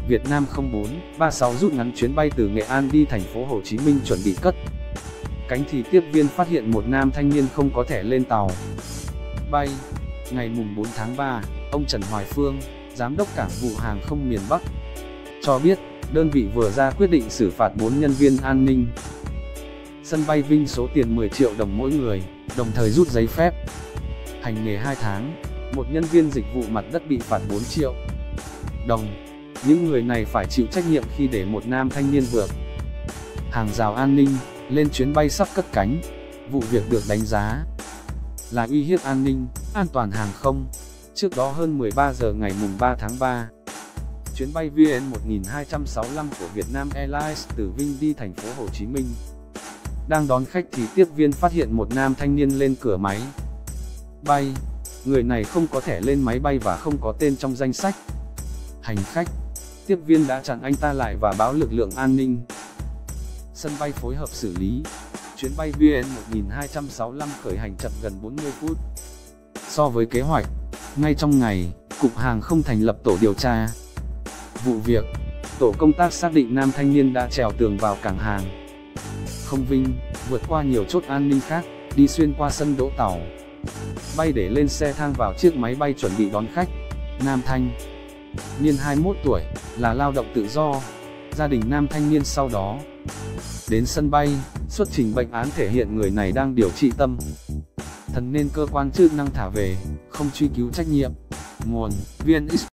Vietnam 0436 rút ngắn chuyến bay từ Nghệ An đi thành phố Hồ Chí Minh chuẩn bị cất cánh thì tiếp viên phát hiện một nam thanh niên không có thẻ lên tàu bay. Ngày mùng 4 tháng 3, ông Trần Hoài Phương, Giám đốc Cảng vụ Hàng không miền Bắc, cho biết, đơn vị vừa ra quyết định xử phạt 4 nhân viên an ninh sân bay Vinh số tiền 10 triệu đồng mỗi người, đồng thời rút giấy phép hành nghề 2 tháng. Một nhân viên dịch vụ mặt đất bị phạt 4 triệu đồng. Những người này phải chịu trách nhiệm khi để một nam thanh niên vượt hàng rào an ninh lên chuyến bay sắp cất cánh. Vụ việc được đánh giá là uy hiếp an ninh, an toàn hàng không. Trước đó hơn 13 giờ ngày mùng 3 tháng 3, chuyến bay VN1265 của Vietnam Airlines từ Vinh đi thành phố Hồ Chí Minh đang đón khách thì tiếp viên phát hiện một nam thanh niên lên cửa máy bay. Người này không có thẻ lên máy bay và không có tên trong danh sách hành khách. Tiếp viên đã chặn anh ta lại và báo lực lượng an ninh sân bay phối hợp xử lý. Chuyến bay VN1265 khởi hành chậm gần 40 phút so với kế hoạch. Ngay trong ngày, Cục Hàng không thành lập tổ điều tra vụ việc. Tổ công tác xác định nam thanh niên đã trèo tường vào cảng hàng không Vinh, vượt qua nhiều chốt an ninh khác, đi xuyên qua sân đỗ tàu bay để lên xe thang vào chiếc máy bay chuẩn bị đón khách. Nam thanh niên 21 tuổi, là lao động tự do. Gia đình nam thanh niên sau đó đến sân bay, xuất trình bệnh án thể hiện người này đang điều trị tâm thần nên cơ quan chức năng thả về, không truy cứu trách nhiệm. Nguồn: VnExpress.